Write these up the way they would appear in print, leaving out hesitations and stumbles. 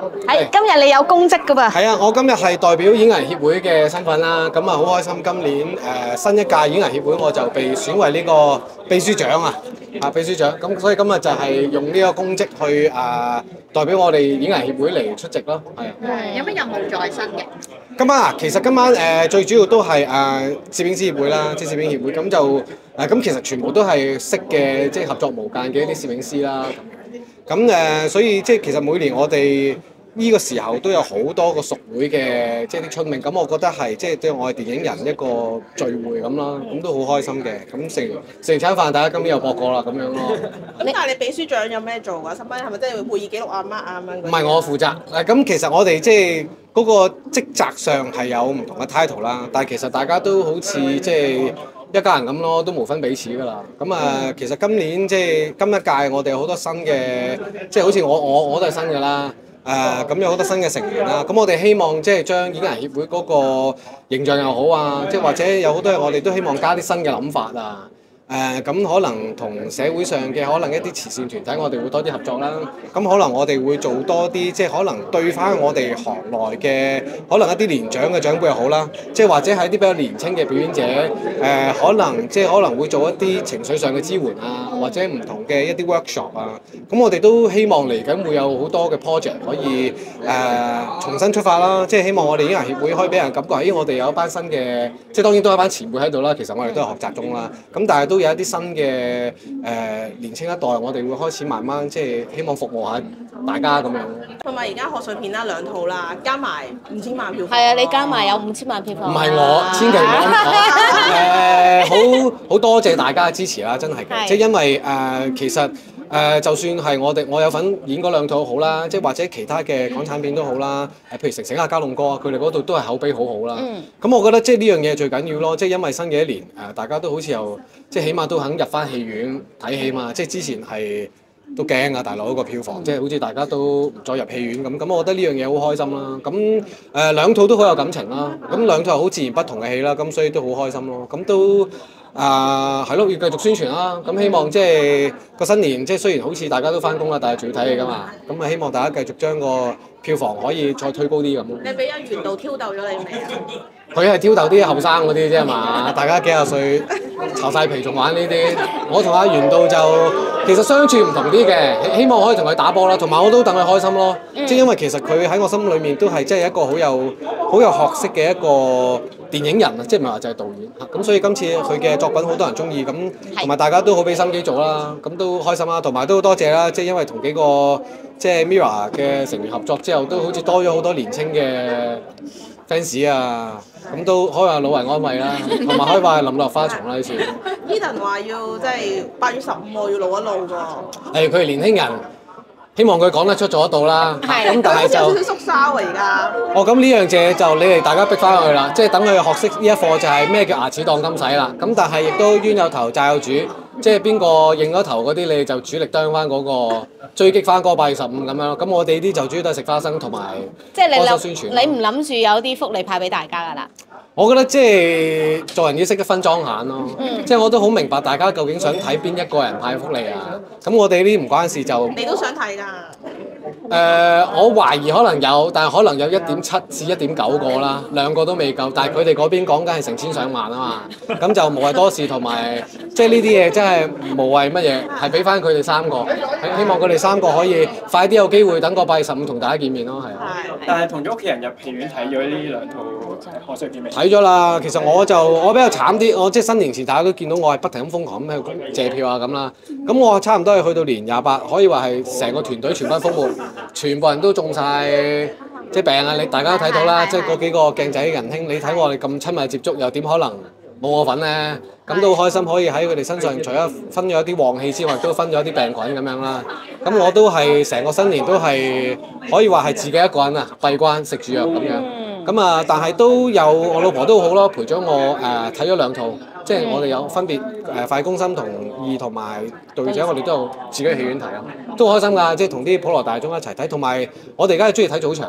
係今日你有公職㗎噃。 係啊，我今日係代表演藝協會嘅身份啦，咁啊好開心，今年新一屆演藝協會我就被選為呢個秘書長秘書長，咁所以今日就係用呢個公職去代表我哋演藝協會嚟出席咯，係啊。 有咩任務在身嘅？ 其實今晚最主要都係攝影師協會啦，即係攝影協會，咁就咁其實全部都係識嘅，即係合作無間嘅一啲攝影師啦。咁所以即係其實每年我哋呢個時候都有好多個屬會嘅，即係啲春茗，咁我覺得係即係對我哋電影人一個聚會咁啦，咁都好開心嘅。咁食餐飯，大家今年又博過啦，咁樣咯。 咁但係你秘書長有咩做㗎？係咪即係會議記錄啊乜啊咁樣？ 唔係我負責。咁其實我哋即係嗰個職責上係有唔同嘅 title 啦，但係其實大家都好似即係一家人咁咯，都無分彼此㗎啦。咁其實今年即係今一屆我哋有好多新嘅，即係好似我都係新㗎啦。咁有好多新嘅成員啦，咁我哋希望即係將演藝協會嗰個形象又好啊，即係或者有好多嘢我哋都希望加啲新嘅諗法啊。咁可能同社會上嘅可能一啲慈善團體，我哋會多啲合作啦。咁可能我哋會做多啲，即係可能對翻我哋行內嘅可能一啲年長嘅長輩又好啦，即係或者係一啲比較年輕嘅表演者，可能會做一啲情緒上嘅支援啊，或者唔同嘅一啲 workshop 啊。咁我哋都希望嚟緊會有好多嘅 project 可以重新出發啦。即係希望我哋演藝協會可以俾人感覺，我哋有一班新嘅，即係當然都有一班前輩喺度啦。其實我哋都係學習中啦。咁但係都有一啲新嘅年青一代，我哋會開始慢慢即係希望服務下大家咁樣。 同埋而家賀歲片啦2套啦，加埋5000萬票房。 係啊，你加埋有5000萬票房。 唔係我，千祈唔好咁講。好多謝大家嘅支持啦，真係嘅。即係因為其實就算係我有份演嗰2套好啦，即係或者其他嘅港產片都好啦。譬如城城啊、嘉龍哥啊，佢哋嗰度都係口碑好好啦。咁我覺得即係呢樣嘢最緊要咯，即係因為新嘅一年大家都好似又即係起碼都肯入翻戲院睇戲嘛。即係之前係都驚啊，大佬個票房即係好似大家都唔再入戲院咁。咁我覺得呢樣嘢好開心啦。咁2套都好有感情啦。咁2套係好自然不同嘅戲啦。咁所以都好開心咯。咁都係咯，要繼續宣傳啦。咁希望即係個新年，即係雖然好似大家都翻工啦，但係仲要睇戲㗎嘛。咁希望大家繼續將個票房可以再推高啲咁。 你俾阿袁導挑逗咗你未啊？ 佢係挑逗啲後生嗰啲啫嘛，大家幾廿歲巢晒皮仲玩呢啲。我同阿袁導就其實相處唔同啲嘅，希望可以同佢打波啦，同埋我都等佢開心咯。即係因為其實佢喺我心裏面都係即係一個好有學識嘅一個電影人啊，即係唔係話就係導演。咁所以今次佢嘅作品好多人中意，咁同埋大家都好俾心機做啦，咁都開心啦。同埋都多謝啦，即係因為同幾個即係 Mirror 嘅成員合作之後，都好似多咗好多年青嘅fans 啊，咁都可以話老懷安慰啦，同埋可以話係臨落花叢啦呢次。 Eden 話要即係8月15要露一露喎。 佢係年輕人，希望佢講得出做得到啦。咁但係就有少少縮沙喎而家。 咁呢樣嘢就你哋大家逼翻佢啦，即係等佢學識呢一課就係咩叫牙齒當金使啦。咁但係亦都冤有頭債有主，即係邊個認咗頭嗰啲，你哋就主力當翻嗰個追擊翻嗰個8月15咁樣咯。咁我哋呢啲就主要都係食花生同埋幫手宣傳。 你唔諗住有啲福利派俾大家㗎啦？ 我覺得即係做人要識得分裝眼咯，即係我都好明白大家究竟想睇邊一個人派福利啊。咁我哋呢啲唔關事就。 你都想睇㗎？ 我懷疑可能有，但係可能有1.7至1.9個啦，2個都未夠。但係佢哋嗰邊講緊係成千上萬啊嘛，咁就無謂多事，同埋即係呢啲嘢真係無謂乜嘢，係俾翻佢哋3個，希望佢哋3個可以快啲有機會等個8月15同大家見面咯，係。 但係同咗屋企人入戲院睇咗呢2套賀歲片未？ 睇咗啦，其實我比較慘啲，我即係新年前大家都見到我係不停咁瘋狂咁去借票啊咁啦，咁我差唔多係去到年28，可以話係成個團隊全軍覆沒。全部人都中晒即係病啊！大家都睇到啦，即係嗰幾個鏡仔仁兄，你睇我哋咁親密接觸，又點可能冇我份呢？咁都好開心，可以喺佢哋身上除咗分咗一啲旺氣之外，都分咗一啲病菌咁樣啦。咁我都係成個新年都係可以話係自己一個人啊，閉關食住藥咁樣。咁但係都有我老婆都好咯，陪咗我睇咗2套。即係我哋有分別快攻心同2同埋隊長，我哋都有自己戲院睇啊，都開心㗎！即係同啲普羅大眾一齊睇，同埋我哋而家係中意睇早場嘅，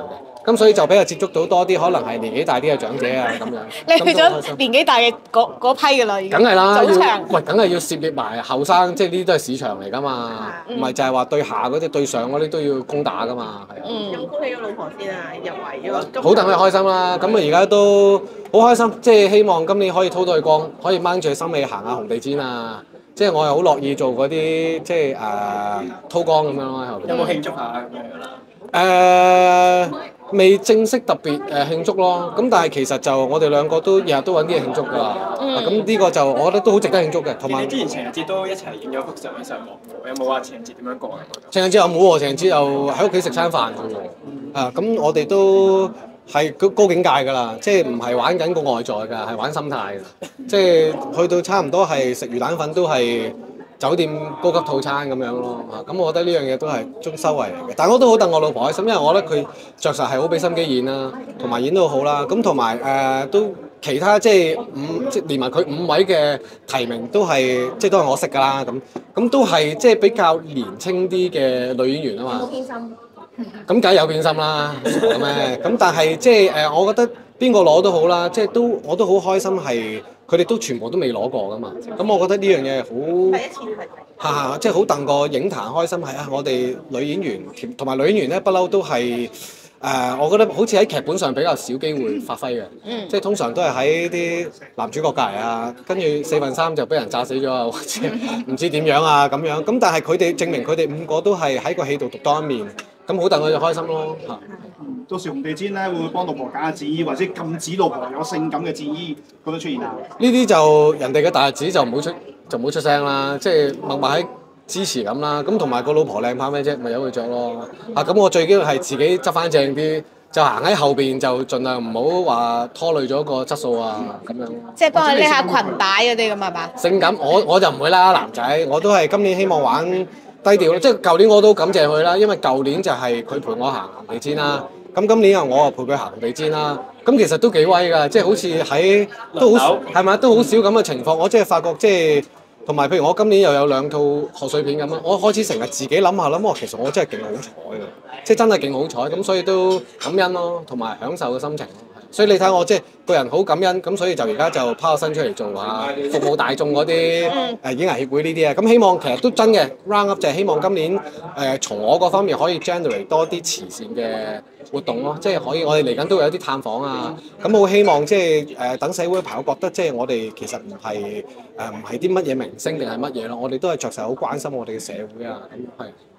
咁所以就比較接觸到多啲可能係年紀大啲嘅長者啊咁樣。 你去咁都開心咗年紀大嘅嗰批㗎啦，已經。 梗係啦， 早場。 喂，梗係要涉獵埋後生，即係呢啲都係市場嚟㗎嘛，唔係就係話對下嗰啲對上嗰啲都要攻打㗎嘛，係啊。 有冇恭喜咗老婆先啊？入圍咗。 好等佢開心啦，咁啊而家都好開心，即係希望今年可以拖到佢光，可以掹住佢心尾行下紅地氈啊！即係我係好樂意做嗰啲即係拖光咁樣咯喺後邊。 有冇慶祝下咁樣啦？ 未正式特別慶祝咯，咁但係其實就我哋兩個都日日都揾啲嘢慶祝㗎啦。咁呢個就我覺得都好值得慶祝嘅，同埋你之前情人節都一齊影咗幅相上網喎，有冇話情人節點樣過啊？ 情人節又冇喎，情人節又喺屋企食餐飯㗎喎。咁我哋都係高境界㗎啦，即係唔係玩緊個外在㗎，係玩心態㗎。即係去到差唔多係食魚蛋粉都係酒店高級套餐咁樣咯。咁我覺得呢樣嘢都係中收穫嚟嘅。但係我都好戥我老婆開心，因為我覺得佢着實係好俾心機演啦，同埋演到好啦。咁同埋都其他即係連埋佢5位嘅提名都係即係都係我識㗎啦。咁都係即係比較年青啲嘅女演員啊嘛。 偏心。 咁梗係有變心啦，咁咩？咁但係即係我覺得邊個攞都好啦，即係我都好開心係佢哋都全部都未攞過噶嘛。咁我覺得呢樣嘢好第一次係。 即係好戥個影壇開心係我哋女演員同埋女演員咧，不嬲都係我覺得好似喺劇本上比較少機會發揮嘅。即係通常都係喺啲男主角隔離啊，跟住3/4就俾人炸死咗啊，或者唔知點樣啊咁樣。咁但係佢哋證明佢哋5個都係喺個戲度獨當一面。咁好戥佢哋開心咯嚇！ 到時紅地氈咧會唔會幫老婆揀下紙衣，或者禁止老婆有性感嘅紙衣嗰度出現啊？ 呢啲就人哋嘅大日子就唔好出聲啦，即係默默喺支持咁啦。咁同埋個老婆靚怕咩啫？咪由佢着咯。咁我最緊要係自己執翻正啲，就行喺後邊就盡量唔好話拖累咗個質素啊咁樣。 即係幫佢拎下裙擺嗰啲咁係嘛？ 性感我就唔會啦，男仔我都係今年希望玩低調咯，即係舊年我都感謝佢啦，因為舊年就係佢陪我行紅地氈啦，咁今年又我又陪佢行紅地氈啦，咁其實都幾威㗎，即係好似喺都好係咪都好少咁嘅情況，我即係發覺即係同埋譬如我今年又有2套賀歲片咁樣，我開始成日自己諗下，其實我真係勁好彩㗎，即係真係勁好彩，咁所以都感恩咯，同埋享受嘅心情。所以你睇我即係個人好感恩，咁所以就而家就拋個身出嚟做下服務大眾嗰啲演藝協會呢啲啊，咁希望其實都真嘅 round up 就係希望今年從我嗰方面可以 generate 多啲慈善嘅活動咯，即係可以我哋嚟緊都會有啲探訪啊，咁好希望即係等社會嘅朋友覺得即係我哋其實唔係啲乜嘢明星定係乜嘢咯，我哋都係着實好關心我哋嘅社會啊，咁係。